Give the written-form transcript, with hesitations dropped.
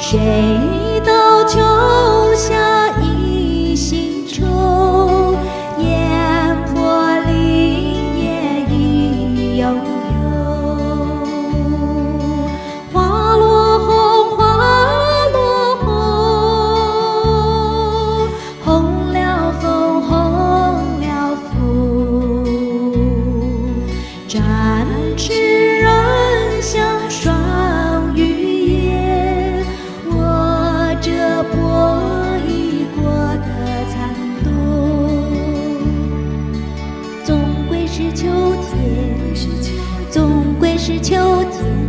谁道秋下一心愁，烟波林叶已悠悠。花落红，花落红，红了枫，红了枫。展翅人向双羽燕，握着波一国的残冬。总归是秋天，总归是秋天。